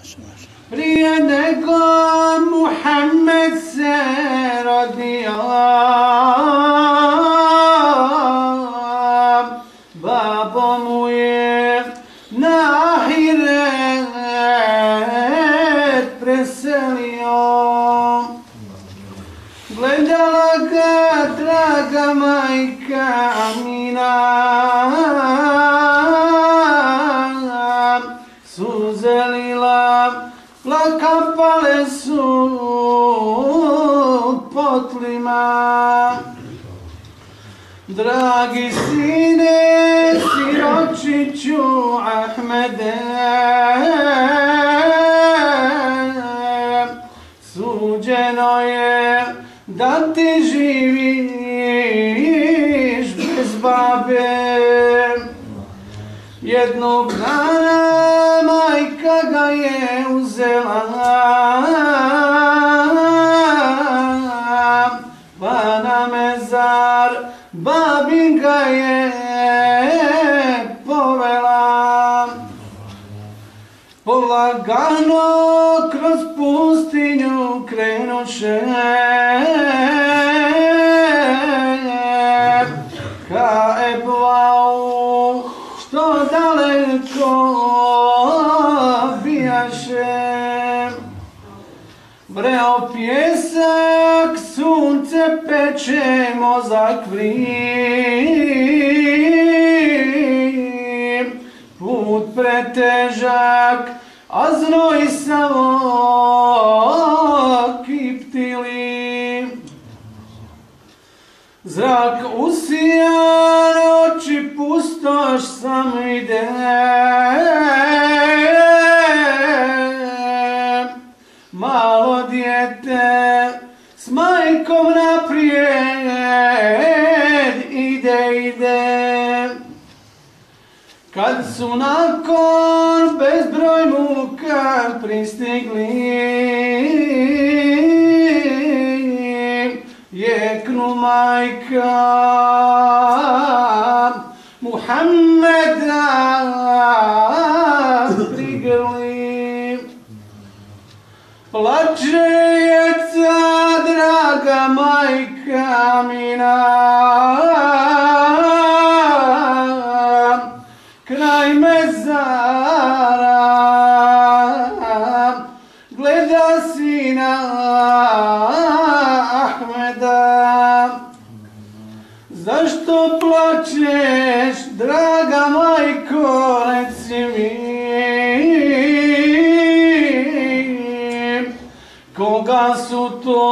Prije nego Muhammed se rodio, babo mu je na ahiret preselio. Gledala ga draga majka Amina, suze lila kapale su potlima. Dragi sine, siročiću Ahmede, suđeno je da ti živiš bez babe. Jednog dana majka ga je uzela, pa na mezar babin ga je povela. Polagano kroz pustinju krenuše ka Eblau, što daleko bijaše. Vreo pjesak, sunce peče, mozak vri, put pretežak, a znoj samo kiptili. Zrak usijan, oči pustoš sam vide, malo dijete s majkom naprijed ide. Kad su nakon bezbroj muka pristigli, jeknu majka Muhammeda prigrli. Plače djeca, draga majka Amina, kraj mezara gleda sina Ahmeda. Zašto plačeš, draga majko, reci mi, koga su to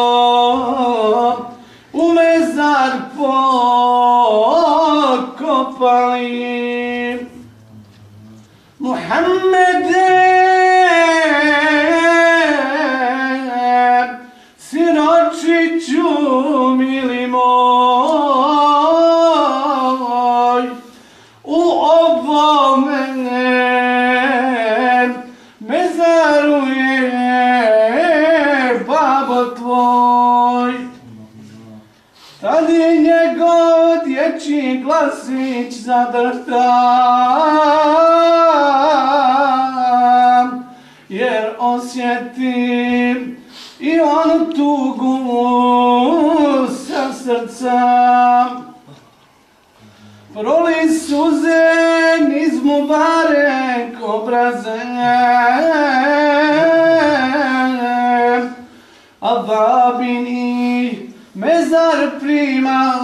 u mezar pokopali? Muhammede, sinočiću mili moj, u ovome mezaru je babo tvoj. Tad je njegov dječji glasić zadrhtan, jer osjetim i onu tugu sa srca. Proli suze niz Mubarek obraze, a babini mezar prima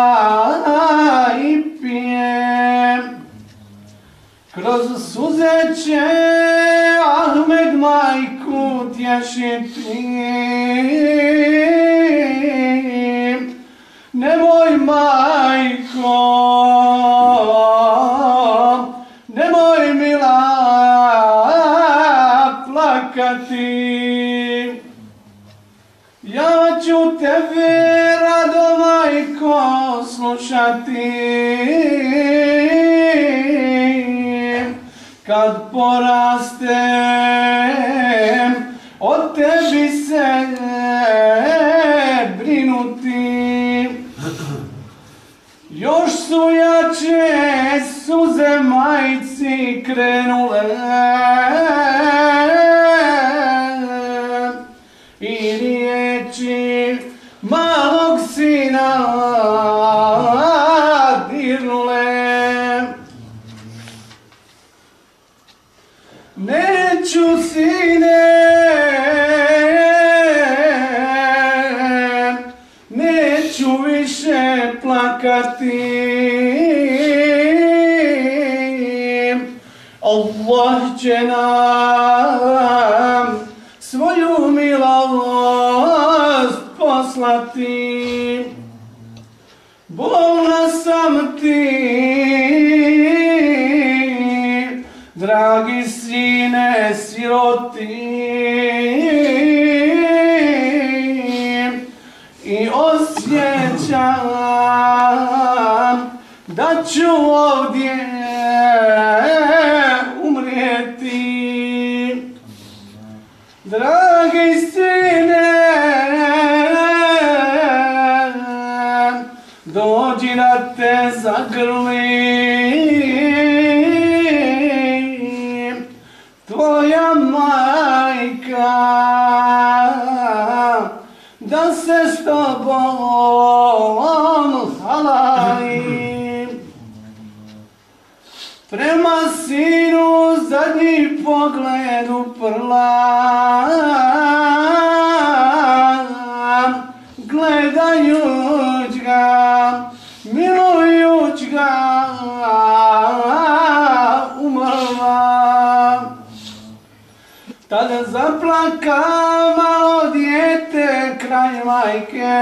i pije. Kroz suze će Ahmed majku tješiti. Nemoj majko, nemoj mila plakati. Ja ću tebe, rado majko, slušati. Kad porastem, od tebi se brinuti. Još su jače suze majci krenule, neću sine, neću više plakati. Allah će nam svoju milost poslati. Bolna sam ti, dragi sine siroti, i osjećam da ću ovdje umrijeti. Dragi sine, dođi da te zagrlim, tvoja majka, da se s tobom halalim. Prema sinu zadnji pogled uprlam, gledajuć ga, milujuć ga, umrla. Tada zaplaka malo dijete kraj majke,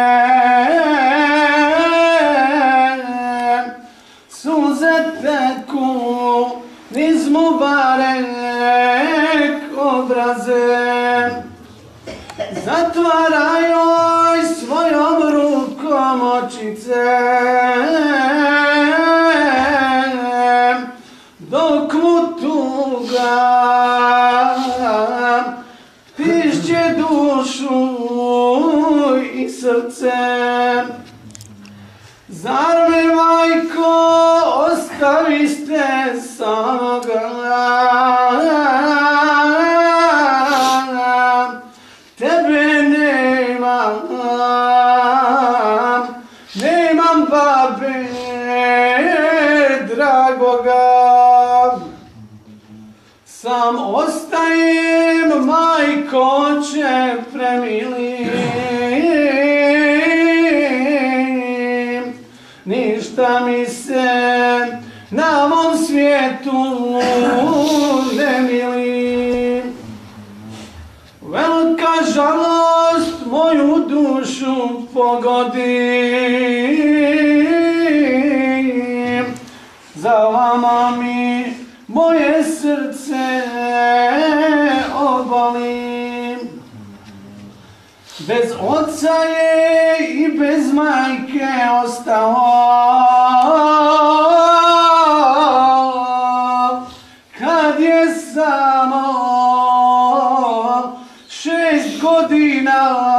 suze teku niz mubarek obraze. Zatvara joj svojom rukom očice, dok mu tuga pišće dušu i srce. Zar me, majko, ostaviste samoga? Tebe nemam babe dragoga. Sam ostajem, majko, oče premili, ništa mi se na ovom svijetu ne mili. Velika žalost moju dušu pogodi, za vama mi moje srce oboli. Bez oca je i bez majke ostao, kad je samo 6 godina